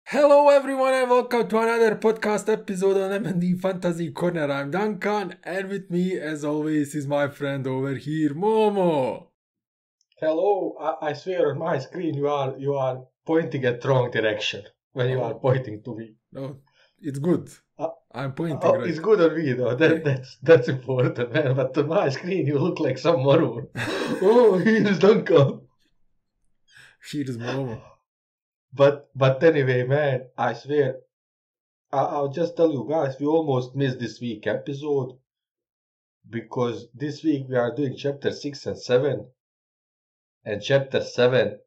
Hello everyone and welcome to another podcast episode on M&D Fantasy Corner. I'm Duncan and with me as always is my friend over here, Momo. Hello, I swear on my screen you are pointing at wrong direction when you are pointing to me. No, it's good. I'm pointing right. It's good on me though. That's important, man. But on my screen you look like some maroon. Oh, here's Duncan. Here's Momo. But anyway, man, I swear, I'll just tell you guys, we almost missed this week episode because this week we are doing chapter 6 and 7. And chapter 7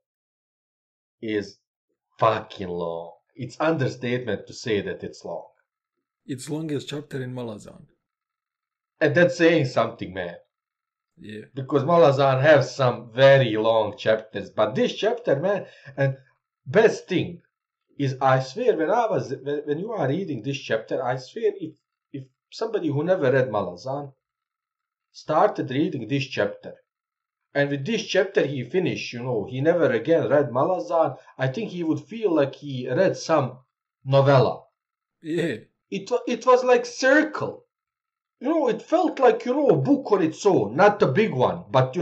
is fucking long. It's understatement to say that it's long. It's longest chapter in Malazan. And that's saying something, man. Yeah. Because Malazan has some very long chapters. But this chapter, man, and best thing is, I swear, when you are reading this chapter, I swear if somebody who never read Malazan started reading this chapter, and with this chapter he finished, he never again read Malazan, I think he would feel like he read some novella. Yeah. It was like Circle. It felt like, a book on its own. Not a big one, but,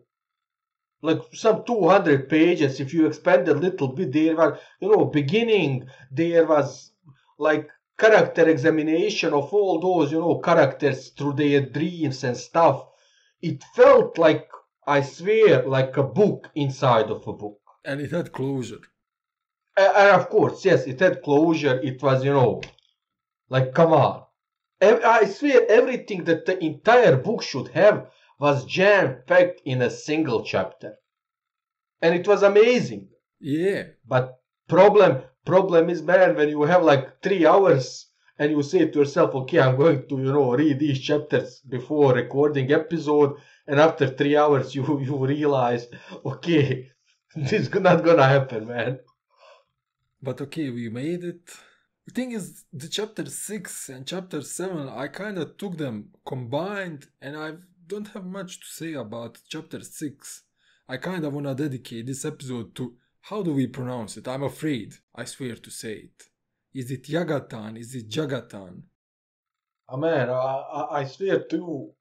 like some 200 pages. If you expand a little bit, there was, beginning, there was like character examination of all those, characters through their dreams and stuff. It felt like, I swear, like a book inside of a book. And it had closure. And of course, yes, it had closure. It was, like, come on. I swear everything that the entire book should have was jam-packed in a single chapter. And it was amazing. Yeah. But problem is, man, when you have like 3 hours and you say to yourself, okay, I'm going to, read these chapters before recording episode, and after 3 hours you realize, okay, this is not gonna happen, man. But okay, we made it. The thing is, the chapter 6 and chapter 7, I kind of took them combined, and I don't have much to say about chapter 6. I kind of want to dedicate this episode to how do we pronounce it. I'm afraid, I swear to say it. Is it Yagatan? Is it Jagatan? Oh, man, I swear to you,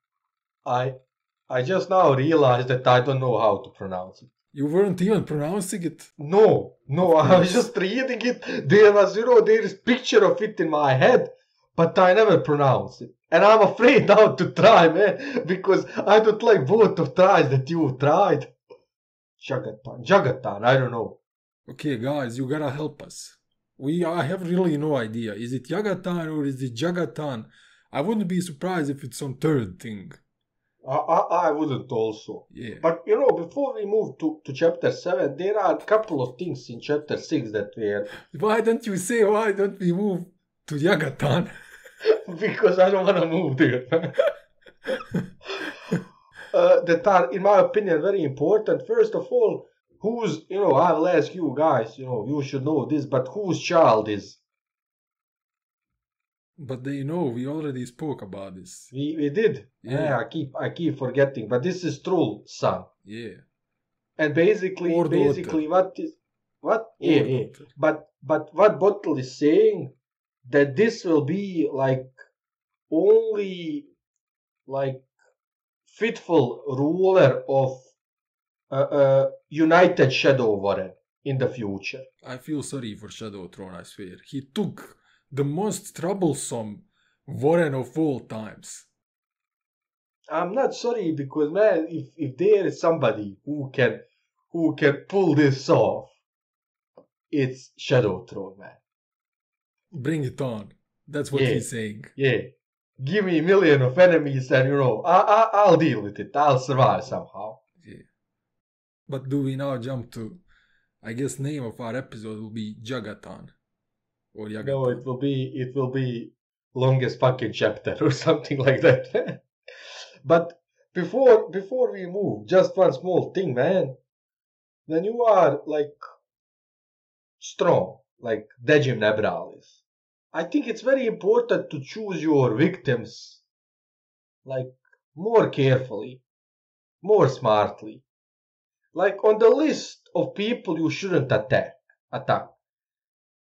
I just now realized that I don't know how to pronounce it. You weren't even pronouncing it? No, I was just reading it. There was, there is picture of it in my head, but I never pronounced it. And I'm afraid now to try, man, because I don't like both of tries that you tried. Jagatan, I don't know. Okay, guys, you gotta help us. I have really no idea. Is it Yagatan or is it Jagatan? I wouldn't be surprised if it's some third thing. I wouldn't also. Yeah. But, before we move to chapter 7, there are a couple of things in chapter 6 that were... Why don't we move to Yagatan? Because I don't want to move there. That are, in my opinion, very important. First of all, who's, I will ask you guys, you should know this, but whose child is? But they know, we already spoke about this. We did. Yeah. I keep forgetting, but this is true, son. Yeah. And basically, what is what? Yeah. But what Bottle is saying, that this will be like only like fitful ruler of United Shadow Warren in the future. I feel sorry for Shadow Throne, I swear. He took the most troublesome Warren of all times. I'm not sorry because, man, if there is somebody who can pull this off, it's Shadow Throne, man. Bring it on. That's what he's saying. Yeah. Give me a million of enemies and, I'll deal with it. I'll survive somehow. Yeah. But do we now jump to, I guess name of our episode will be Jagatan. Or Yagatan. No, it will be longest fucking chapter or something like that. But before we move, just one small thing, man. When you are like strong, like Dejim Nebralis, I think it's very important to choose your victims like more carefully, more smartly. Like on the list of people you shouldn't attack.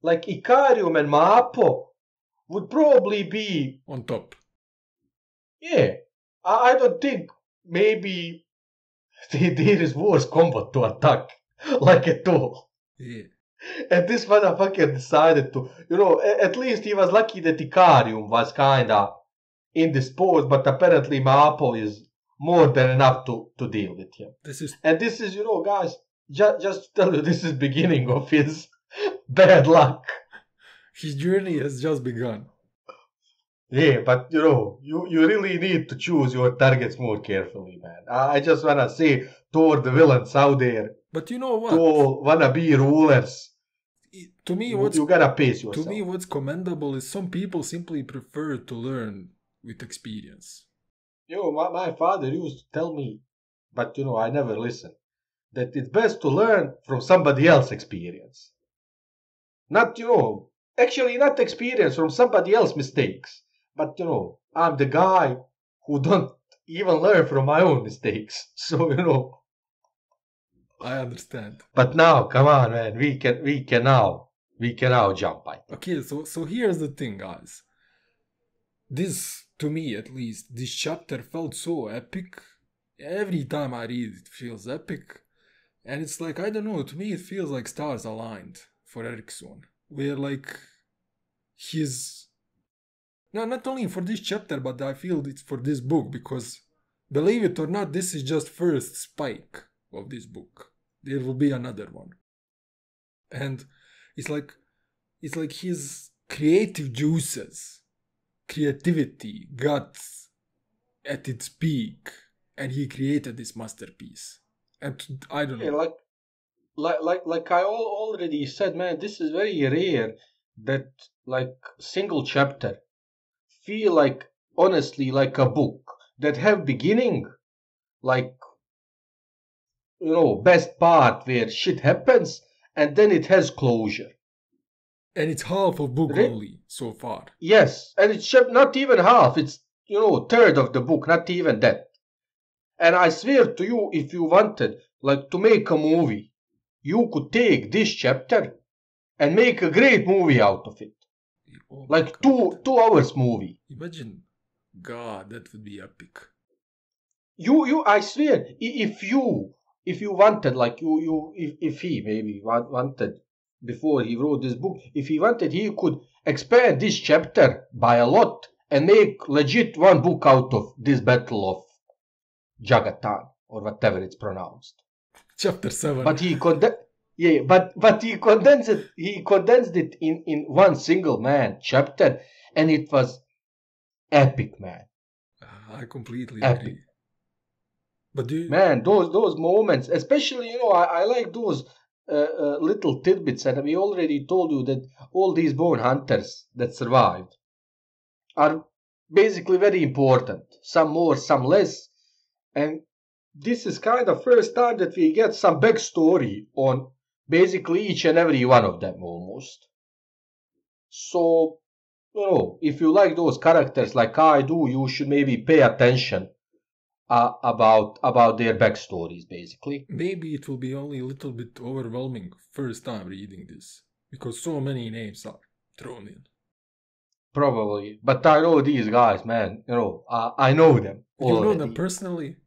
like Icarium and Maapo would probably be on top. Yeah, I don't think maybe there is worse combat to attack, like at all. Yeah. And this motherfucker decided to, at least he was lucky that Icarium was kinda indisposed, but apparently Maapo is more than enough to deal with him. This is, guys, just to tell you, this is beginning of his bad luck. His journey has just begun. Yeah, but you really need to choose your targets more carefully, man. I just wanna say toward the villains out there. But you know what? To all wannabe rulers. To me, you gotta pace yourself. To me, what's commendable is some people simply prefer to learn with experience. My father used to tell me, but I never listened, that it's best to learn from somebody else's experience. Not, actually not experience from somebody else's mistakes. But, I'm the guy who don't even learn from my own mistakes. So, I understand. But now, come on, man, we can now jump, I think. Okay, so here's the thing, guys. This, to me at least, this chapter felt so epic. Every time I read it feels epic. And it's like, I don't know, to me it feels like stars aligned for Eriksson. Where like, not only for this chapter, but I feel it's for this book, because believe it or not, this is just first spike of this book. There will be another one. And it's like his creative juices, creativity got at its peak, and he created this masterpiece. And I don't know. Like I already said, man, this is very rare that like single chapter feel like honestly like a book that have beginning, like best part where shit happens, and then it has closure. And it's half of book only so far. Yes, and it's not even half. It's third of the book, not even that. And I swear to you, if you wanted like to make a movie, you could take this chapter and make a great movie out of it. Oh, like 2 hours movie. Imagine, God, that would be epic. I swear, if you wanted, like if he maybe wanted before he wrote this book, if he wanted, he could expand this chapter by a lot and make legit one book out of this battle of Jagatan or whatever it's pronounced. Chapter 7. But he but he condensed it in one single chapter, and it was epic, man. I completely epic. Agree. But man, those moments, especially I like those little tidbits, and we already told you that all these Bonehunters that survived are basically very important. Some more, some less, and this is kind of first time that we get some backstory on basically each and every one of them almost. So, if you like those characters like I do, you should maybe pay attention about their backstories, basically. Maybe it will be only a little bit overwhelming first time reading this, because so many names are thrown in. Probably, but I know these guys, man. I know them already. You know them personally?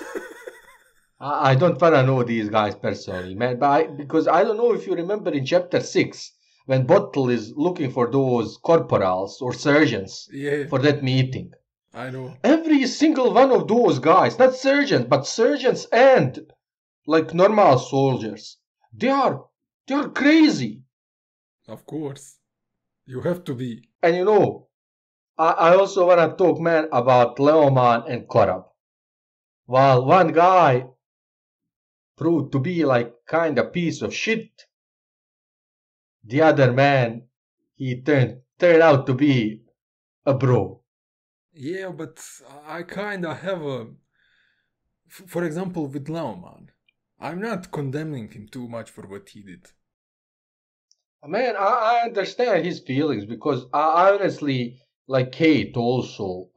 I don't want to know these guys personally, man, because I don't know if you remember in chapter 6, when Bottle is looking for those corporals or surgeons for that meeting. I know. Every single one of those guys, not surgeons, but surgeons and like normal soldiers, they are crazy. Of course. You have to be. And I also want to talk, man, about Leoman and Corabb. While one guy proved to be like kind of piece of shit, the other man, he turned out to be a bro. Yeah, but I kind of have for example, with Leoman, I'm not condemning him too much for what he did. Man, I understand his feelings, because I honestly like hate also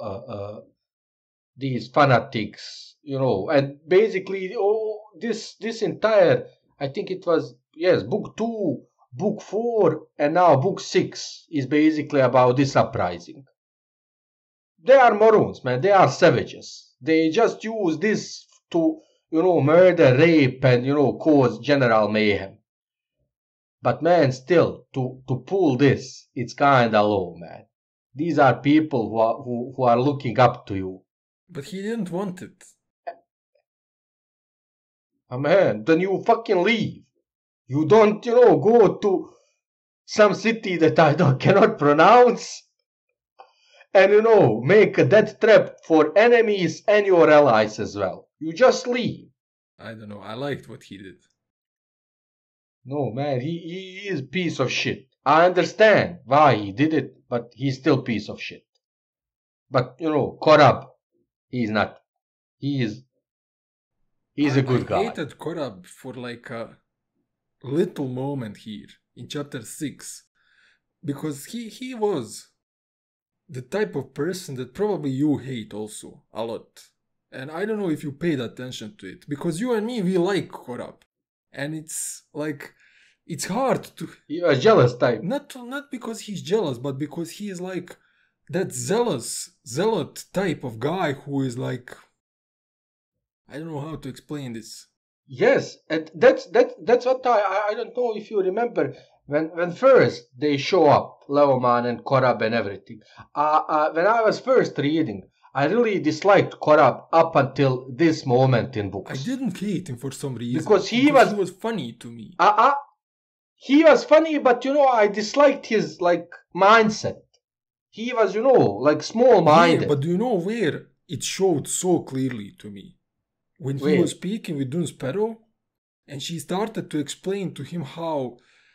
these fanatics, and basically this entire, I think it was, book 2 book 4 and now book 6 is basically about this uprising. They are morons, man. They are savages. They just use this to, murder, rape, and, cause general mayhem. But, man, still, to pull this, it's kinda low, man. These are people who are looking up to you. But he didn't want it. Man, then you fucking leave. You don't, go to some city that I cannot pronounce and, make a death trap for enemies and your allies as well. You just leave. I don't know. I liked what he did. No, man, he is piece of shit. I understand why he did it, but he's still piece of shit. But, Corabb, he's not. He's a good guy. I hated Corabb for like a little moment here in chapter 6. Because he was the type of person that probably you hate also a lot. And I don't know if you paid attention to it. Because you and me, we like Corabb. And it's like, it's hard to... He was jealous type. Not because he's jealous, but because he is like that zealot type of guy who is like... I don't know how to explain this. Yes, and that's what I don't know if you remember when first they show up, Leoman and Corabb and everything. When I was first reading, I really disliked Corabb up until this moment in books. I didn't hate him for some reason. Because he was funny to me. He was funny, but I disliked his mindset. He was, small-minded. Yeah, but do you know where it showed so clearly to me? When he was speaking with Dun Sparrow, and she started to explain to him how,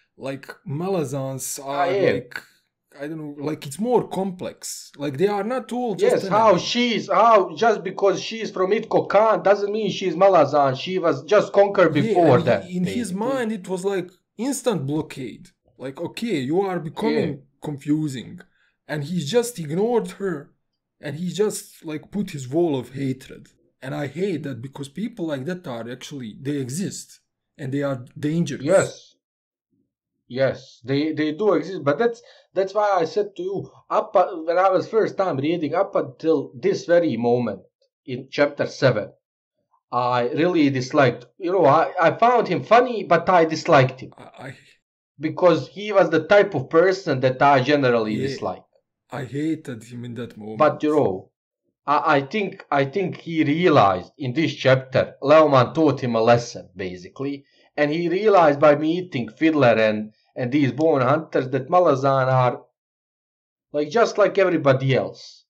Malazans are, I don't know, it's more complex. They are not all just... Yes, just because she's from Itko Khan doesn't mean she's Malazan. She was just conquered before that. In his mind, it was instant blockade. Okay, you are becoming confusing. And he just ignored her. And he just, put his wall of hatred. And I hate that because people like that are actually, they exist. And they are dangerous. Yes, they do exist. But that's why I said to you, when I was first time reading, up until this very moment in chapter 7, I really disliked, I found him funny, but I disliked him. Because he was the type of person that I generally dislike. I hated him in that moment. But, I think he realized in this chapter, Leoman taught him a lesson, basically. And he realized by meeting Fiddler and these Bonehunters that Malazan are just like everybody else.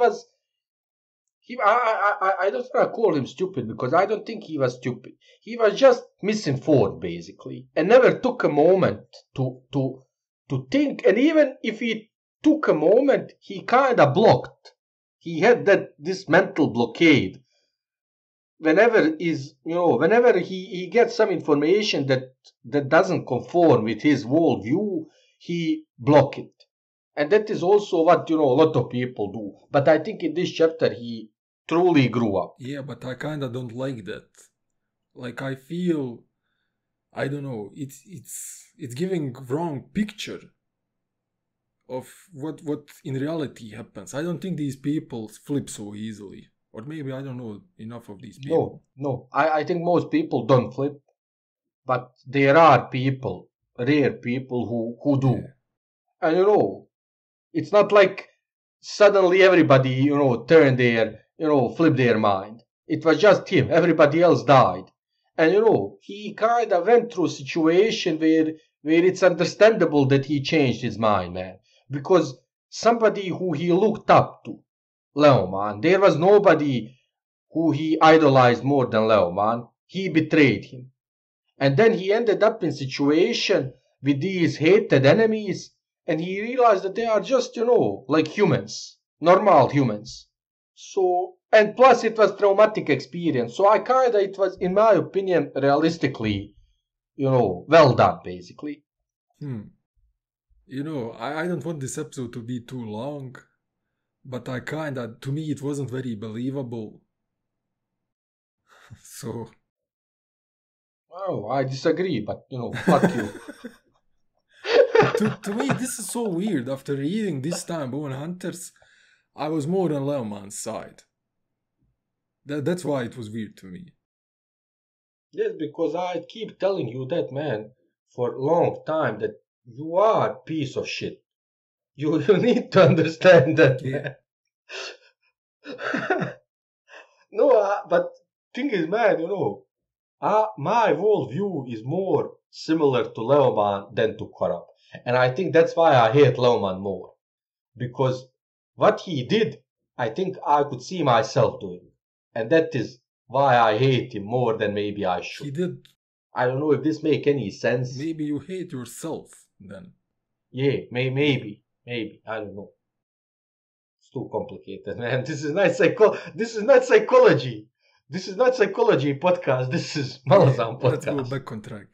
I don't want to call him stupid because I don't think he was stupid. He was just misinformed, basically, and never took a moment to think. And even if he took a moment, he kind of blocked. He had this mental blockade. Whenever he gets some information that doesn't conform with his worldview, he block it. And that is also what, a lot of people do. But I think in this chapter, he truly grew up. Yeah, but I kind of don't like that. I feel, I don't know, it's giving wrong picture of what in reality happens. I don't think these people flip so easily. Or maybe I don't know enough of these people. No. I think most people don't flip. But there are people, rare people who do. Yeah. And it's not like suddenly everybody, turn their, flip their mind. It was just him. Everybody else died. And, he kind of went through a situation where it's understandable that he changed his mind, man. Because somebody who he looked up to, Leoman, there was nobody who he idolized more than Leoman. He betrayed him. And then he ended up in situation with these hated enemies, and he realized that they are just, like humans, normal humans. So, and plus it was traumatic experience. So it was, in my opinion, realistically, well done, basically. I don't want this episode to be too long, but to me it wasn't very believable. So... Oh, I disagree, but, fuck you. to me, this is so weird. After reading this time Bonehunters, I was more on Leoman's side. That's why it was weird to me. Yes, because I keep telling you that, man, for a long time, that you are a piece of shit. You need to understand that, Yeah. man. No, but thing is, man, my worldview is more similar to Leoman than to Corabb. And I think that's why I hate Leoman more. Because what he did, I think I could see myself doing. And that is why I hate him more than maybe I should. He did. I don't know if this make any sense. Maybe you hate yourself then. Yeah, maybe. I don't know. It's too complicated, man. This is not psychology. This is not psychology podcast. This is Malazan podcast. Let's go back on track.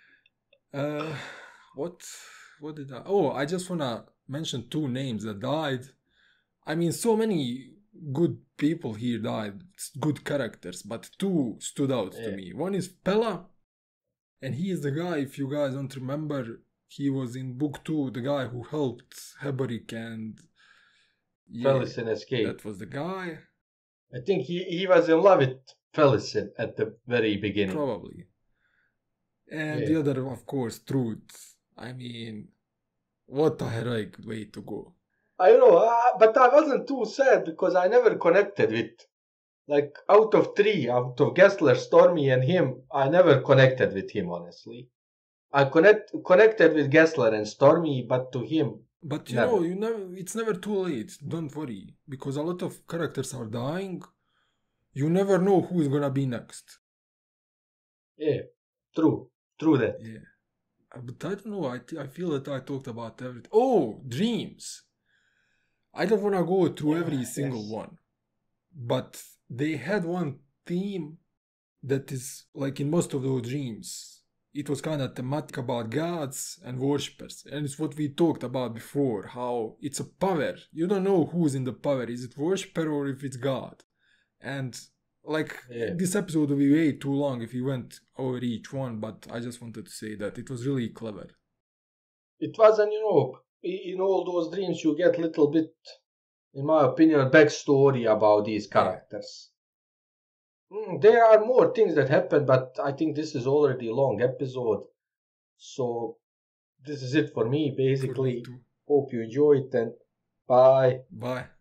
What did I... Oh, I just wanna mention 2 names that died. I mean, so many good people here died, good characters, but 2 stood out to me. One is Pella, and he is the guy, if you guys don't remember, he was in book 2, the guy who helped Heberic and... Felicin escape. That was the guy. I think he was in love with Felicin at the very beginning. Probably. And the other, of course, Truth. I mean, what a heroic way to go. I know, but I wasn't too sad because I never connected with, like, out of Gessler, Stormy, and him, I never connected with him, honestly. I connected with Gessler and Stormy, but to him, but you never. know, it's never too late. Don't worry, because a lot of characters are dying. You never know who is gonna be next. Yeah, true that. Yeah, but I don't know. I feel that I talked about everything. Oh, dreams. I don't wanna go through every single one, but they had one theme that is like in most of those dreams. It was kind of thematic about gods and worshippers, and it's what we talked about before, how it's a power. You don't know who's in the power. Is it worshipper or if it's God? And like this episode will be way too long if we went over each one, but I just wanted to say that it was really clever. It was, and in all those dreams you get a little bit, in my opinion, backstory about these characters. There are more things that happen, but I think this is already a long episode. So this is it for me, basically. Hope you enjoy it, and bye. Bye.